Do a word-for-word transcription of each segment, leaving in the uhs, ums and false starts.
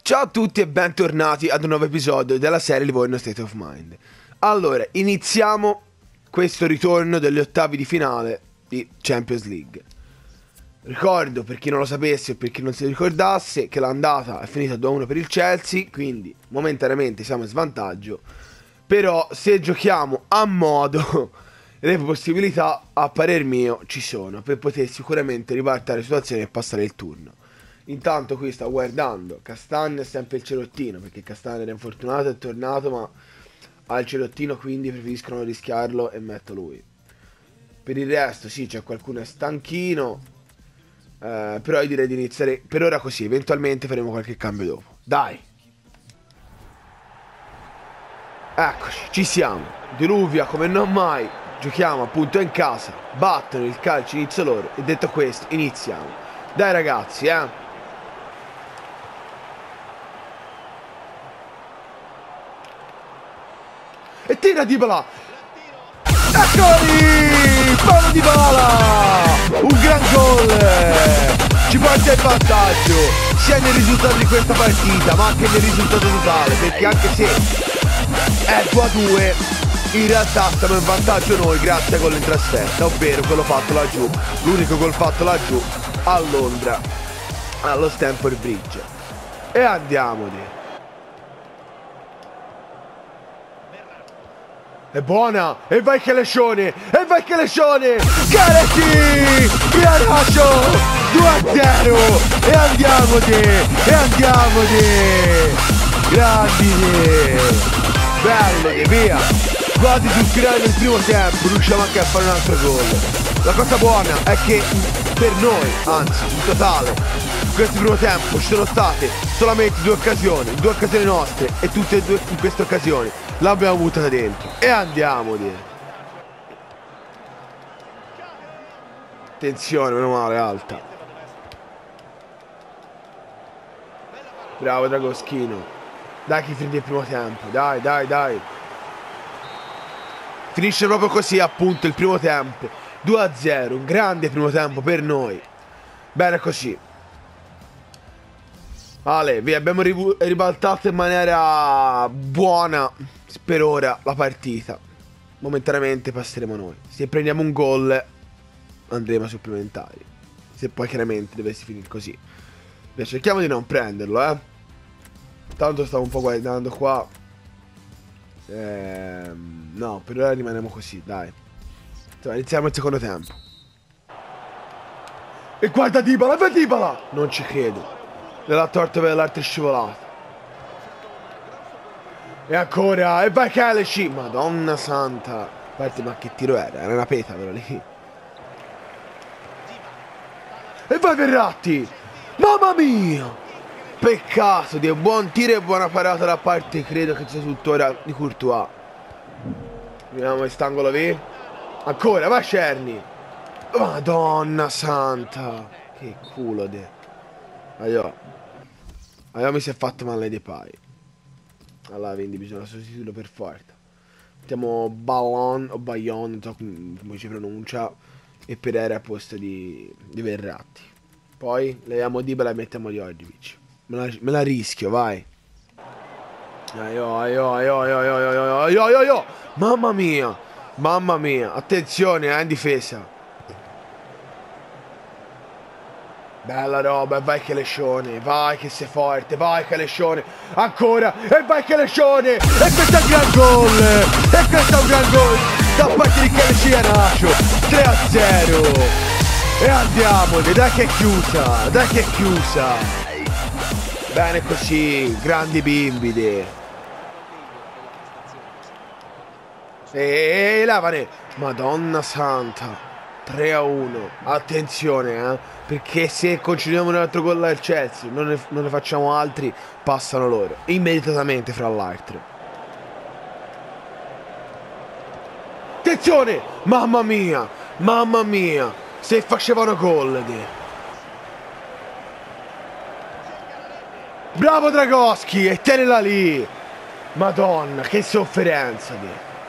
Ciao a tutti e bentornati ad un nuovo episodio della serie Livorno State of Mind. Allora, iniziamo questo ritorno degli ottavi di finale di Champions League. Ricordo, per chi non lo sapesse o per chi non si ricordasse, che l'andata è finita due a uno per il Chelsea, quindi momentaneamente siamo in svantaggio. Però se giochiamo a modo, le possibilità, a parer mio, ci sono per poter sicuramente ribaltare la situazione e passare il turno. Intanto qui sto guardando Castagna è sempre il cerottino, perché Castagna era infortunato, è tornato, ma ha il cerottino, quindi preferiscono rischiarlo e metto lui. Per il resto sì, c'è qualcuno è stanchino, eh, però io direi di iniziare per ora così, eventualmente faremo qualche cambio dopo. Dai! Eccoci, ci siamo, diluvia come non mai, giochiamo appunto in casa, battono il calcio, inizio loro, e detto questo iniziamo. Dai ragazzi, eh! E tira Dybala! Eccoli! Paolo Dybala! Un gran gol! Ci porta in vantaggio sia nel risultato di questa partita ma anche nel risultato totale, perché anche se è due a due in realtà stiamo in vantaggio noi grazie a gol in trasferta, ovvero quello fatto laggiù, l'unico gol fatto laggiù a Londra allo Stamford Bridge. E andiamo. È buona! E vai che lescione! E vai che lescione! Gareti! Granaccio! due a zero! E andiamoti! E andiamoti! Grandi! Bello! Via! Quasi sul finale del primo tempo riusciamo anche a fare un altro gol. La cosa buona è che per noi, anzi in totale, in questo primo tempo ci sono state solamente due occasioni, due occasioni nostre, e tutte e due in queste occasioni l'abbiamo buttata dentro. E andiamo di. Attenzione, meno male, alta. Bravo Dragoschino. Dai che finisce il primo tempo. Dai, dai, dai. Finisce proprio così appunto il primo tempo. due a zero, un grande primo tempo per noi. Bene così. Ale, vi abbiamo ribaltato in maniera buona per ora la partita. Momentaneamente passeremo noi. Se prendiamo un gol andremo a supplementari. Se poi chiaramente dovesse finire così. Beh, cerchiamo di non prenderlo, eh. Tanto stavo un po' guardando qua. ehm, No, per ora rimaniamo così, dai. Insomma, iniziamo il secondo tempo. E guarda Dybala, guarda Dybala! Non ci credo. L'ha torto per l'altra scivolata. E ancora, e vai Kaleci! Madonna santa. A parte, ma che tiro era? Era una peta però lì. E vai Verratti! Mamma mia! Peccato di buon tiro e buona parata da parte, credo che sia tuttora di Courtois. Vediamo quest'angolo lì. Ancora, vai Cerny! Madonna santa! Che culo de. Allora, allora mi si è fatto male dei pai. Allora quindi bisogna sostituirlo per forza. Mettiamo Ballon o Bayon, non so come si pronuncia, e Pereira a posto di, di Verratti. Poi leviamo Dybala e mettiamo Djordjevic. Me la, me la rischio, vai. Aio, aio, aio, aio, aio, aio, aio, aio, aio. Mamma mia, mamma mia. Attenzione, eh, in difesa. Bella roba, e vai che lescione, vai che sei forte, vai che lescione, ancora, e vai che lescione, e questo è un gran gol, e questo è un gran gol, da parte di Kaleci Garnacho, tre a zero, e andiamo, dai che è chiusa, dai che è chiusa, bene così, grandi bimbide, e lavane, madonna santa, tre a uno, attenzione eh. Perché se concediamo un altro gol al Chelsea, non ne, non ne facciamo altri, passano loro. Immediatamente fra l'altro. Attenzione! Mamma mia! Mamma mia! Se facevano gol di. Bravo Dragoschi! E tenela lì! Madonna, che sofferenza di.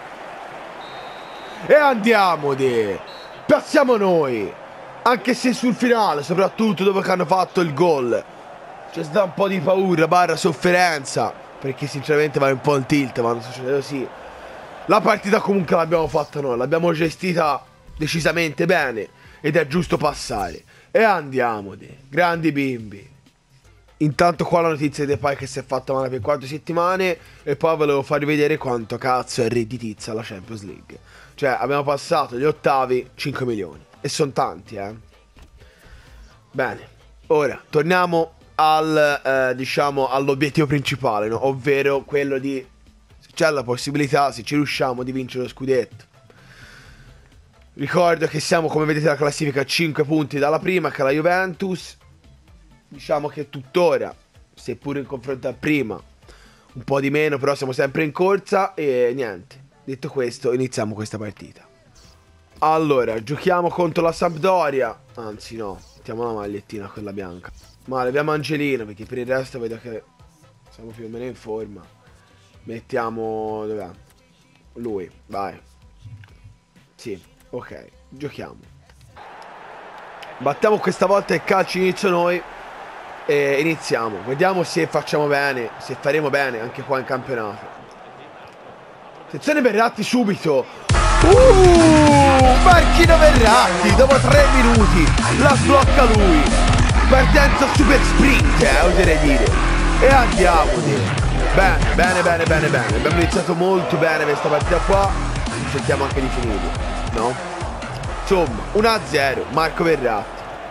E andiamo di. Passiamo noi! Anche se sul finale, soprattutto dopo che hanno fatto il gol, C'è sta un po' di paura, barra sofferenza, perché sinceramente va un po' in tilt quando succede così. La partita comunque l'abbiamo fatta noi, l'abbiamo gestita decisamente bene ed è giusto passare. E andiamo, grandi bimbi. Intanto qua la notizia di Depay che si è fatta male per quattro settimane e poi volevo farvi vedere quanto cazzo è redditizia la Champions League. Cioè abbiamo passato gli ottavi cinque milioni e sono tanti, eh. Bene, ora torniamo al eh, diciamo all'obiettivo principale, no? Ovvero quello di, se c'è la possibilità, se ci riusciamo, di vincere lo scudetto. Ricordo che siamo, come vedete, la classifica a cinque punti dalla prima, che è la Juventus. Diciamo che tuttora, seppure in confronto a prima, un po' di meno, però siamo sempre in corsa. E niente, detto questo, iniziamo questa partita. Allora, giochiamo contro la Sampdoria. Anzi no, mettiamo la magliettina, quella bianca. Ma leviamo Angelino, perché per il resto vedo che siamo più o meno in forma. Mettiamo... dov'è? Lui, vai. Sì, ok, giochiamo. Battiamo questa volta il calcio inizio noi. E iniziamo. Vediamo se facciamo bene, se faremo bene anche qua in campionato. Attenzione Verratti subito. Uh, Marchino Verratti dopo tre minuti la sblocca lui. Partenza super sprint, eh, oserei dire. E andiamo. Bene, bene, bene, bene, bene. Abbiamo iniziato molto bene questa partita qua. Cerchiamo anche di finirla, no? Insomma, uno a zero, Marco Verratti.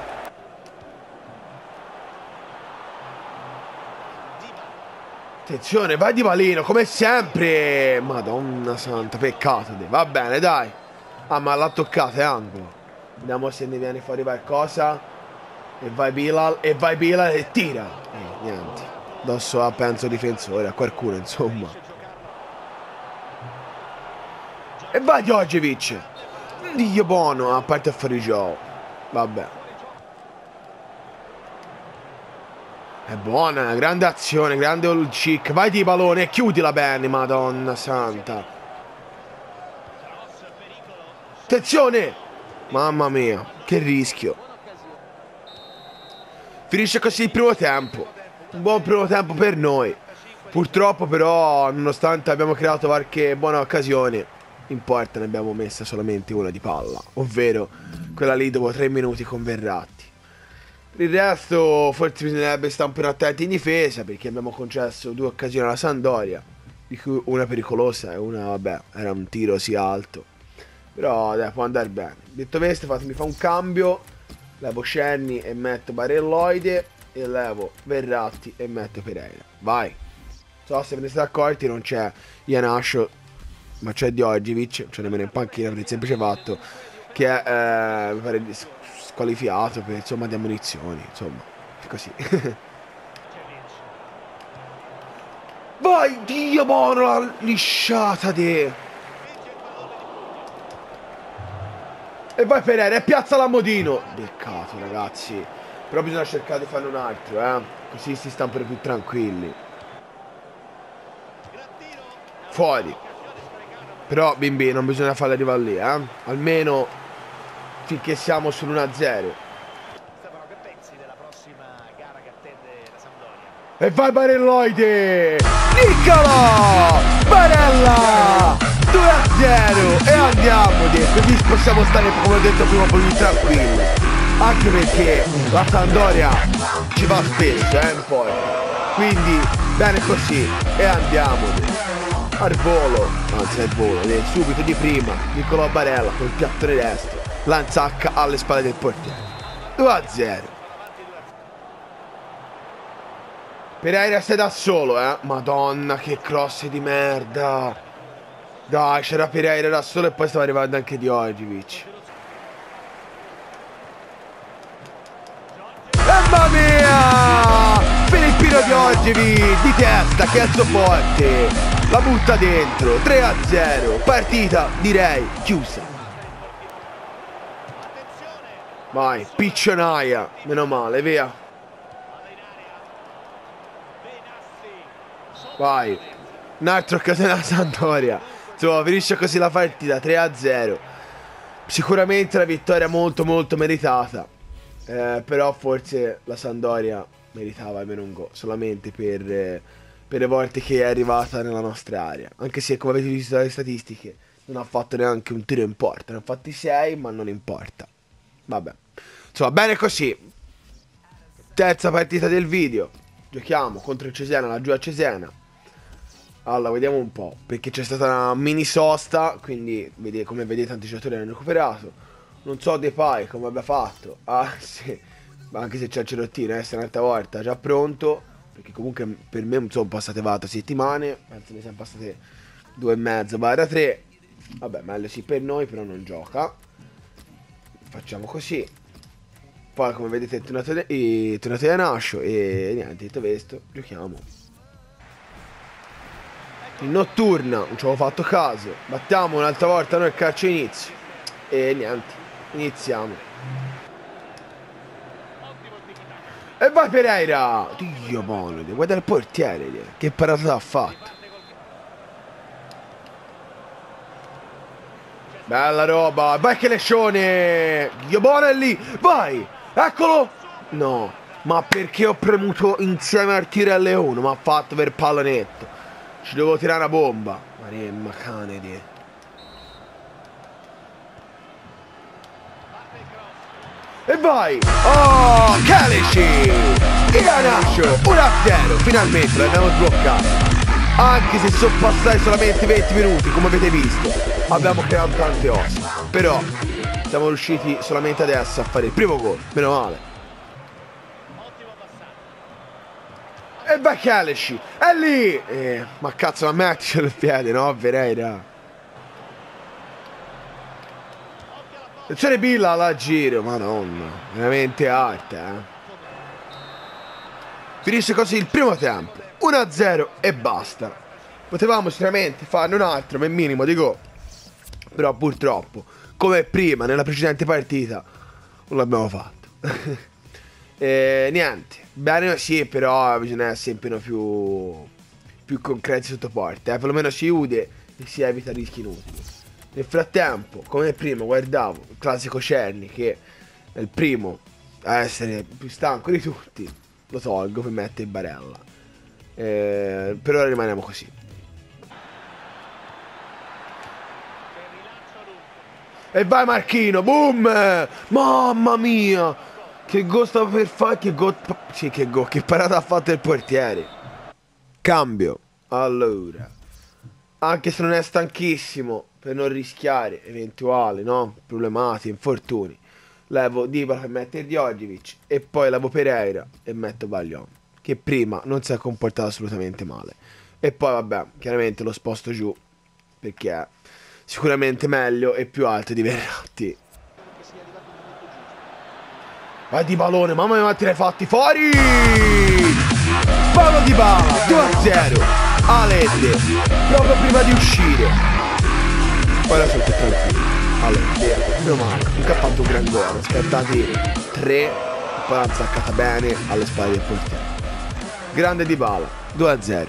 Attenzione, vai Di Valino, come sempre. Madonna santa, peccato. Va bene, dai. Ah, ma l'ha toccata, è angolo. Vediamo se ne viene fuori qualcosa. E vai Bilal, e vai Bilal e tira. Eh, niente. Addosso a, penso, difensore, a qualcuno, insomma. E vai Djordjevic. Dio buono, a parte a fuori gioco. Vabbè. È buona, grande azione, grande all chick. Vai di pallone e chiudila bene, madonna santa. Attenzione! Mamma mia, che rischio. Finisce così il primo tempo. Un buon primo tempo per noi. Purtroppo però, nonostante abbiamo creato qualche buona occasione, in porta ne abbiamo messa solamente una di palla. Ovvero quella lì dopo tre minuti con Verratti. Per il resto forse bisognerebbe stare un po' attenti in difesa, perché abbiamo concesso due occasioni alla Sampdoria, di cui una pericolosa e una, vabbè, era un tiro sì alto. Però dai, può andare bene. Detto questo, fatemi fare un cambio. Levo Scenni e metto Barelloide. E levo Verratti e metto Pereira. Vai. So se ve ne siete accorti, non c'è Iheanacho, ma c'è Djordjevic, cioè nemmeno in panchina per il semplice fatto che è, eh, mi pare squalificato per, insomma, di ammonizioni, insomma, così. Vai, Dio buono, la lisciata di... E vai Pereira e piazza l'Amodino. Peccato, ragazzi. Però bisogna cercare di farne un altro, eh. Così si sta un po' più tranquilli. Fuori. Però, bimbi, non bisogna farla arrivare lì, eh. Almeno finché siamo sull'uno a zero. E vai Barelloide! Nicola! Barella! due a zero! E andiamo dentro, così possiamo stare, come ho detto prima, un po' più tranquilli. Anche perché la Sampdoria ci va spesso, eh, un po'. Quindi, bene così. E andiamo al volo, anzi al volo, subito di prima, Nicola Barella col piattone destro, lanzacca alle spalle del portiere. due a zero. Pereira sei da solo, eh. Madonna, che cross di merda. Dai, c'era Pereira da solo e poi stava arrivando anche Djordjevic. Mamma mia! Filippino Djordjevic di testa, che alzo forte. La butta dentro. tre a zero. Partita, direi, chiusa. Vai, piccionaia. Meno male, via. Vai. Un'altra occasione alla Sampdoria. Insomma, finisce così la partita, tre a zero. Sicuramente una vittoria molto molto meritata. Eh, però forse la Sampdoria meritava almeno un gol, solamente per, eh, per le volte che è arrivata nella nostra area. Anche se, come avete visto dalle statistiche, non ha fatto neanche un tiro in porta. Ne ha fatti sei, ma non importa. Vabbè. Insomma, bene così. Terza partita del video. Giochiamo contro il Cesena, laggiù a Cesena. Allora, vediamo un po'. Perché c'è stata una mini sosta. Quindi, come vedete, tanti giocatori hanno recuperato. Non so Depay come abbia fatto. Ah, sì. Anche se c'è il cerottino, eh, un'altra volta già pronto. Perché comunque per me sono passate vado settimane. Penso ne siano passate due e mezzo, barra tre. Vabbè, meglio sì per noi, però non gioca. Facciamo così. Poi come vedete è tornato da Nascio. E niente, detto questo, giochiamo. In notturna, non ci avevo fatto caso. Battiamo un'altra volta noi il calcio inizio. E niente, iniziamo. E vai Pereira! Dio buono, guarda il portiere, che parata ha fatto. Bella roba, vai che lescione! Dio buono è lì, vai! Eccolo! No, ma perché ho premuto insieme al tiro L uno? Mi ha fatto per pallonetto. Ci devo tirare una bomba. Maremma cane di. E vai! Oh, Kaleci! Iannaccio, uno a zero, finalmente l'abbiamo sbloccato. Anche se sono passati solamente venti minuti, come avete visto, abbiamo creato tante ossa. Però siamo riusciti solamente adesso a fare il primo gol, meno male. E vai Kaleci, è lì! Eh, ma cazzo, ma metticelo il piede, no? Pereira. Attenzione Billa alla giro, madonna, veramente alta, eh. Finisce così il primo tempo, uno a zero e basta. Potevamo sicuramente farne un altro per minimo di gol, però purtroppo, come prima nella precedente partita, non l'abbiamo fatto. E niente, bene sì, però bisogna essere sempre più, più concreti sotto porta, eh. Perlomeno si chiude e si evita rischi inutili. Nel frattempo, come prima, guardavo il classico Cerny, che è il primo a essere più stanco di tutti. Lo tolgo per mettere in barella. Eh, per ora rimaniamo così. E vai Marchino, boom! Mamma mia! Che gol stava per fare, che gol... Sì, che gol, che parata ha fatto il portiere. Cambio. Allora. Anche se non è stanchissimo, per non rischiare eventuali, no? Problematiche, infortuni. Levo Dybala per mettere Djordjevic e poi levo Pereira e metto Baglion, che prima non si è comportato assolutamente male. E poi vabbè, chiaramente lo sposto giù perché è sicuramente meglio e più alto di Verratti. Vai Dybalone, mamma mia quanti l'hai fatti fuori! Paolo Dybala, due a zero, Alede, proprio prima di uscire. Poi la sotto tranquillo. Allora, via, meno male, non ha fatto un gran gol, aspettati tre, e poi l'ha zaccata bene alle spalle del portiere. Grande Dybala, due a zero.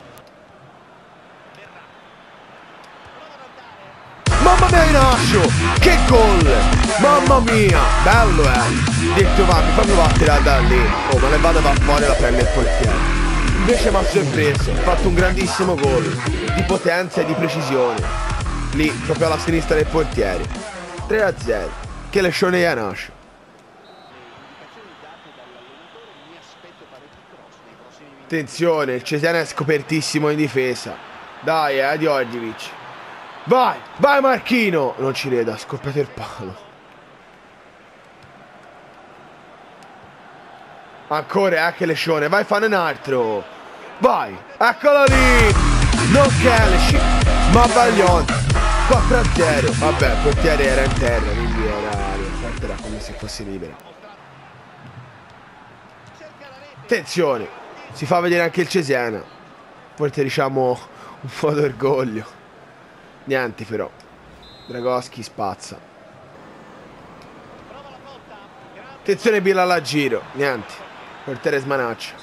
Mamma mia Iannaccio, che gol! Mamma mia, bello eh! Detto va, mi fa provare da lì. Oh, ma le vado a fuori e la prende il portiere. Invece mi ha sorpreso, ha fatto un grandissimo gol, di potenza e di precisione. Lì, proprio alla sinistra del portiere. tre a zero. Che lescione Iannaccio. Attenzione, il Cesena è scopertissimo in difesa. Dai, eh, Djordjevic. Vai, vai Marchino. Non ci credo, ha scoppiato il palo. Ancora, eh, che lescione. Vai, fanne un altro. Vai, eccolo lì. Non Kaleci, ma Baglion. quattro a zero. Vabbè, il portiere era in terra, quindi era, era come se fosse libero. Attenzione, si fa vedere anche il Cesena. Forse diciamo un po' d'orgoglio. Niente però, Dragoschi spazza. Attenzione Billa alla giro. Niente, portiere smanaccia.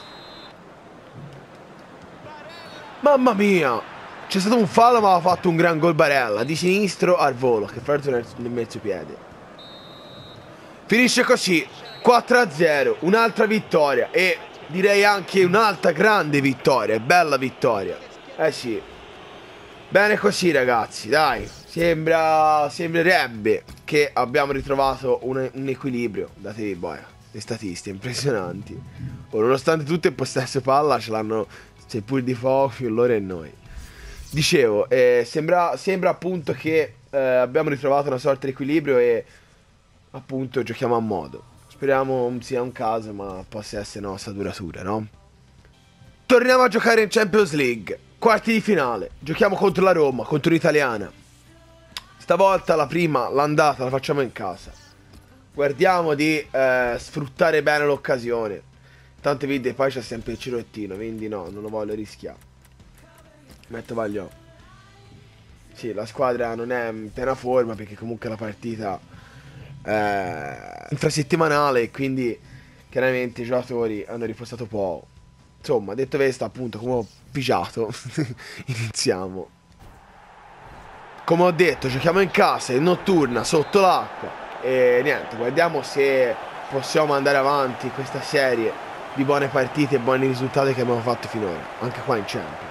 Mamma mia, c'è stato un fallo ma ha fatto un gran gol Barella, di sinistro al volo, che fra l'altro nel mezzo piede. Finisce così, quattro a zero, un'altra vittoria e direi anche un'altra grande vittoria, bella vittoria. Eh sì. Bene così ragazzi, dai. Sembra, sembrerebbe che abbiamo ritrovato un, un equilibrio. Datevi boia, le statistiche impressionanti. Oh, nonostante tutto il possesso palla ce l'hanno, seppur di poco, più loro e noi. Dicevo, eh, sembra, sembra appunto che eh, abbiamo ritrovato una sorta di equilibrio e appunto giochiamo a modo. Speriamo sia un caso, ma possa essere nostra duratura, no? Torniamo a giocare in Champions League. Quarti di finale. Giochiamo contro la Roma, contro l'Italiana. Stavolta la prima, l'andata, la facciamo in casa. Guardiamo di eh, sfruttare bene l'occasione. Tante vite poi c'è sempre il cirottino, quindi no, non lo voglio rischiare. Metto Vagliò. Sì, la squadra non è in piena forma perché comunque la partita è infrasettimanale e quindi chiaramente i giocatori hanno riposato poco. Insomma, detto questo, appunto, come ho pigiato, iniziamo. Come ho detto, giochiamo in casa, in notturna, sotto l'acqua. E niente, guardiamo se possiamo andare avanti in questa serie di buone partite e buoni risultati che abbiamo fatto finora, anche qua in Champions.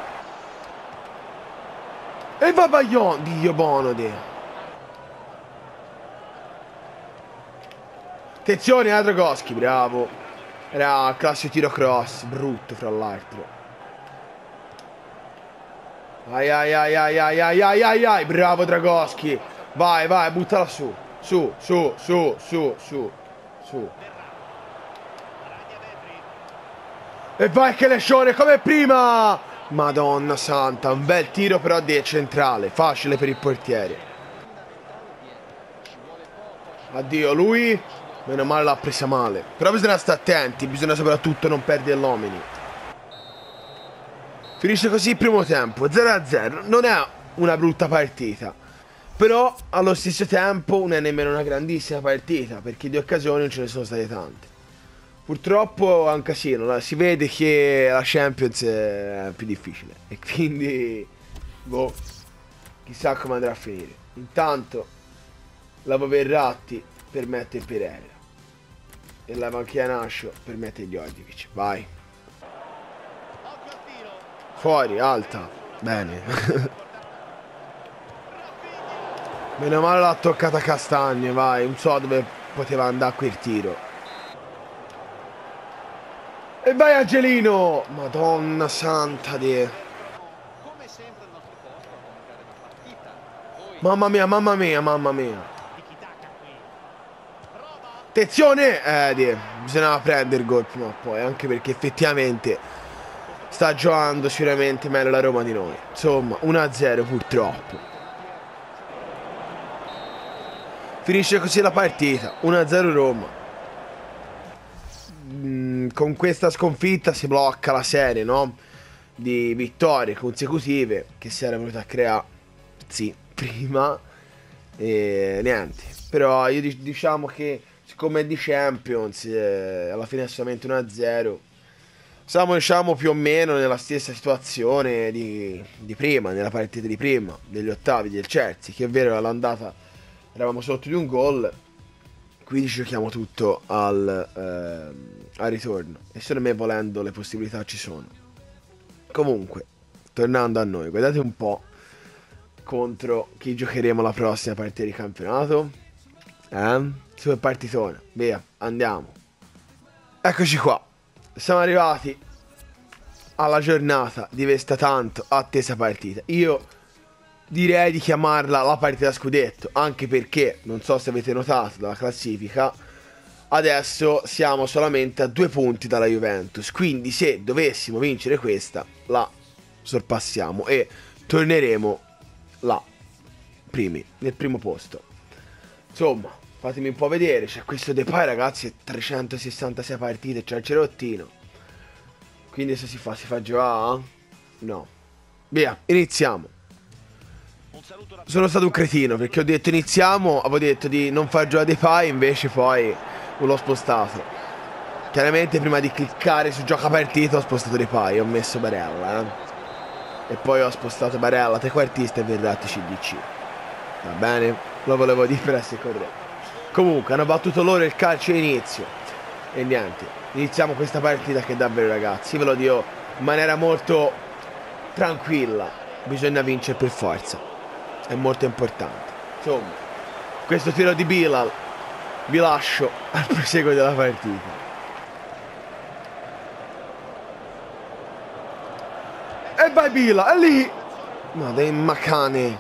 E va Baglion, Dio buono, Dio. Attenzione, Adrogoschi, bravo. Era classico tiro cross, brutto fra l'altro. Ai ai ai ai ai ai ai ai ai, bravo Dragoschi. Vai, vai, buttala su. Su, su, su, su, su, su. E vai che lescione come prima. Madonna santa, un bel tiro però di centrale, facile per il portiere. Addio lui. Meno male l'ha presa male. Però bisogna stare attenti, bisogna soprattutto non perdere l'omini. Finisce così il primo tempo, zero a zero. Non è una brutta partita, però allo stesso tempo non è nemmeno una grandissima partita, perché di occasioni non ce ne sono state tante. Purtroppo è un casino, si vede che la Champions è più difficile e quindi boh, chissà come andrà a finire. Intanto Lavo Verratti permette il Pereira e la panchina Nascio permette Djordjevic. Vai. Fuori, alta. Bene. Meno male l'ha toccata Castagne, vai. Non so dove poteva andare quel tiro. E vai Angelino. Madonna santa die. Mamma mia, mamma mia, mamma mia. Attenzione! Eh, die, bisognava prendere il gol prima o poi, anche perché effettivamente sta giocando sicuramente meglio la Roma di noi. Insomma, uno a zero purtroppo. Finisce così la partita, uno a zero Roma. Mm, con questa sconfitta si blocca la serie, no? Di vittorie consecutive che si era venuta a creare, sì, prima. E niente. Però io diciamo che siccome è di Champions, eh, alla fine è solamente uno a zero. Siamo diciamo più o meno nella stessa situazione di, di prima, nella partita di prima, degli ottavi del Chelsea, che è vero all'andata eravamo sotto di un gol, quindi ci giochiamo tutto al, eh, al ritorno. E secondo me volendo le possibilità ci sono. Comunque, tornando a noi, guardate un po' contro chi giocheremo la prossima partita di campionato. Eh? Super partitone, via, andiamo. Eccoci qua. Siamo arrivati alla giornata di questa tanto attesa partita. Io direi di chiamarla la partita scudetto, anche perché, non so se avete notato dalla classifica, adesso siamo solamente a due punti dalla Juventus. Quindi se dovessimo vincere questa, la sorpassiamo e torneremo là, primi, nel primo posto. Insomma, fatemi un po' vedere, c'è questo Depay ragazzi, trecentosessantasei partite, c'è il cerottino. Quindi se si fa, si fa giocare? No. Via, iniziamo. Sono stato un cretino perché ho detto iniziamo, avevo detto di non far giocare Depay, invece poi non l'ho spostato. Chiaramente prima di cliccare su gioca partita ho spostato Depay, ho messo Barella, eh. E poi ho spostato Barella, trequartista e Verratti C D C. Va bene? Lo volevo dire per essere corretto. Comunque hanno battuto loro il calcio inizio E niente, iniziamo questa partita che davvero, ragazzi, ve lo dico in maniera molto tranquilla, bisogna vincere per forza, è molto importante. Insomma, questo tiro di Bilal vi lascio al proseguo della partita. E vai Bilal, è lì! Ma dei macane!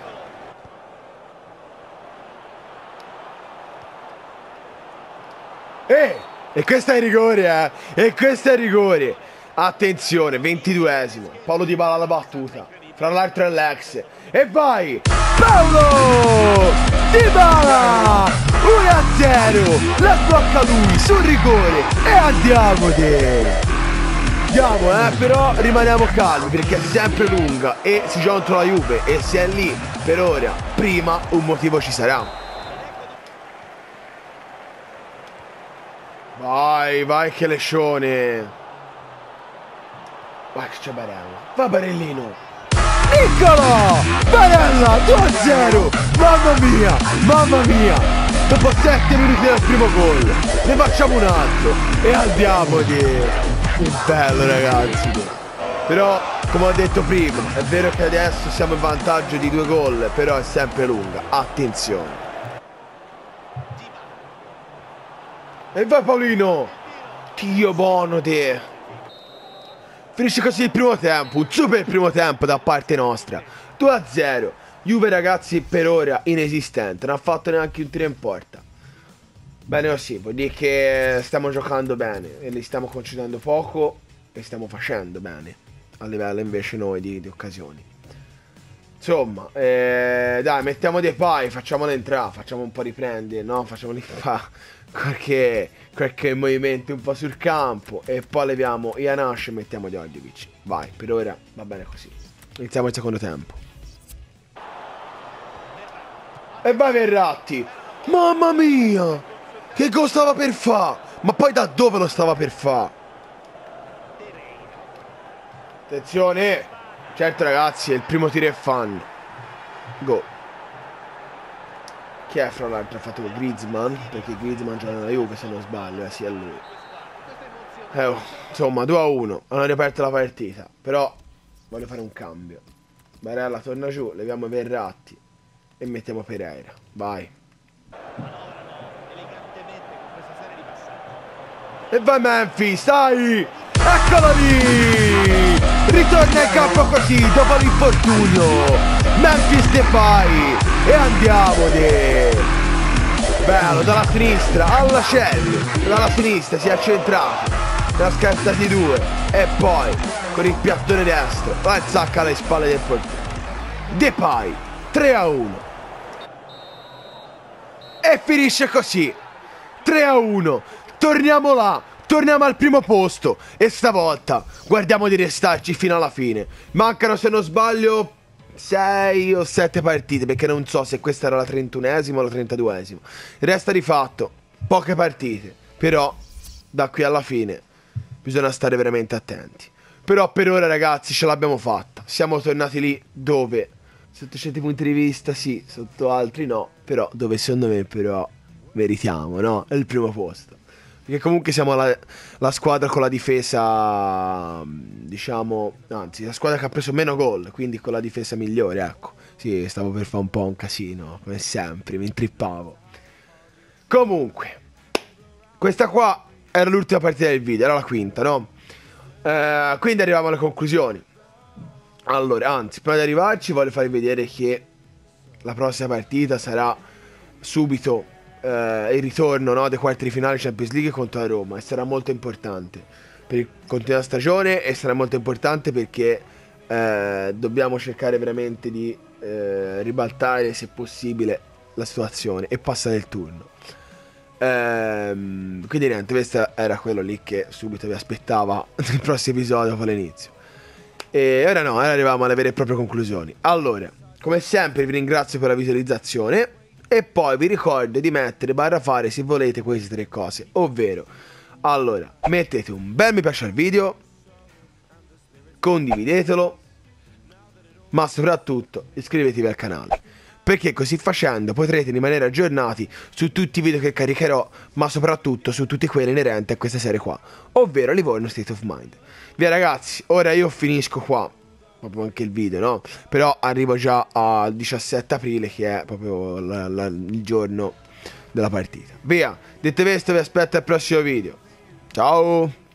Eh! E questo è il rigore, eh! E questo è il rigore! Attenzione, ventiduesimo. Paolo Dybala alla battuta. Fra l'altro è l'ex. E vai! Paolo Dybala! uno a zero! La sblocca lui sul rigore! E andiamo te! Andiamo, eh! Però rimaniamo calmi perché è sempre lunga e si gioca contro la Juve. E se è lì per ora, prima un motivo ci sarà. Vai, vai che lescione. Vai che c'è Barella. Va Barellino. Nicola! Barella, due a zero. Mamma mia, mamma mia. Dopo sette minuti dal primo gol ne facciamo un altro. E andiamo di... Che bello, ragazzi. Però, come ho detto prima, è vero che adesso siamo in vantaggio di due gol, però è sempre lunga. Attenzione. E vai Paolino! Dio buono te! Finisce così il primo tempo, un super primo tempo da parte nostra. due a zero. Juve, ragazzi, per ora inesistente, non ha fatto neanche un tiro in porta. Bene così, vuol dire che stiamo giocando bene e li stiamo concedendo poco e stiamo facendo bene a livello invece noi di, di occasioni. Insomma, eh, dai, mettiamo dei pai, facciamolo entrare, facciamo un po' riprendere, no? Facciamoli fa qualche, qualche movimento un po' sul campo e poi leviamo Ianash e mettiamo Djordjevic. Vai, per ora va bene così. Iniziamo il secondo tempo. E vai Verratti! Mamma mia! Che gol stava per fa? Ma poi da dove lo stava per fa? Attenzione! Certo ragazzi, il primo tiro è fan. Go. Chi è fra l'altro? Ha fatto Griezmann? Perché Griezmann gioca nella Juve se non sbaglio, eh sì è lui. Eh, oh, insomma, due a uno. Hanno riaperto la partita. Però voglio fare un cambio. Barella torna giù, leviamo Verratti e mettiamo Pereira. Vai. E vai Memphis, dai! Eccolo lì! Ritorna in campo così, dopo l'infortunio. Memphis Depay. E andiamo de... Bello, dalla sinistra alla Chelsea. Dalla sinistra si è accentrato. Ne ha scattati due. E poi, con il piattone destro, va il zacca alle spalle del portiere. Depay, tre a uno. E finisce così. tre a uno. Torniamo là. Torniamo al primo posto e stavolta guardiamo di restarci fino alla fine. Mancano, se non sbaglio, sei o sette partite, perché non so se questa era la trentunesima o la trentaduesima. Resta di fatto poche partite, però da qui alla fine bisogna stare veramente attenti. Però per ora ragazzi ce l'abbiamo fatta. Siamo tornati lì dove sotto certi punti di vista sì, sotto altri no, però dove secondo me però meritiamo, no? È il primo posto. Perché comunque siamo la, la squadra con la difesa, diciamo, anzi, la squadra che ha preso meno gol, quindi con la difesa migliore, ecco. Sì, stavo per fare un po' un casino, come sempre, mi intrippavo. Comunque, questa qua era l'ultima partita del video, era la quinta, no? Eh, quindi arriviamo alle conclusioni. Allora, anzi, prima di arrivarci voglio farvi vedere che la prossima partita sarà subito Uh, il ritorno, no, dei quarti di finale Champions League contro la Roma, e sarà molto importante per il continuare la stagione e sarà molto importante perché uh, dobbiamo cercare veramente di uh, ribaltare se possibile la situazione e passare il turno. Uh, quindi niente, questo era quello lì che subito vi aspettava nel prossimo episodio dopo l'inizio. E ora no, ora arriviamo alle vere e proprie conclusioni. Allora, come sempre vi ringrazio per la visualizzazione. E poi vi ricordo di mettere barra fare se volete queste tre cose, ovvero, allora, mettete un bel mi piace al video, condividetelo, ma soprattutto iscrivetevi al canale. perché così facendo potrete rimanere aggiornati su tutti i video che caricherò, ma soprattutto su tutti quelli inerenti a questa serie qua, ovvero Livorno State of Mind. Via ragazzi, ora io finisco qua, proprio anche il video, no? Però arrivo già al diciassette aprile, che è proprio la, la, il giorno della partita. Via, detto questo vi aspetto al prossimo video. Ciao!